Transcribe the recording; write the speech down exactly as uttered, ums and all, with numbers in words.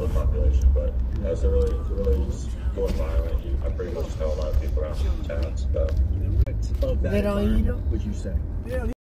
the population, but as it really, it really was going violent, you, I pretty much tell a lot of people around the town stuff. Of that environment, would you say? Yeah.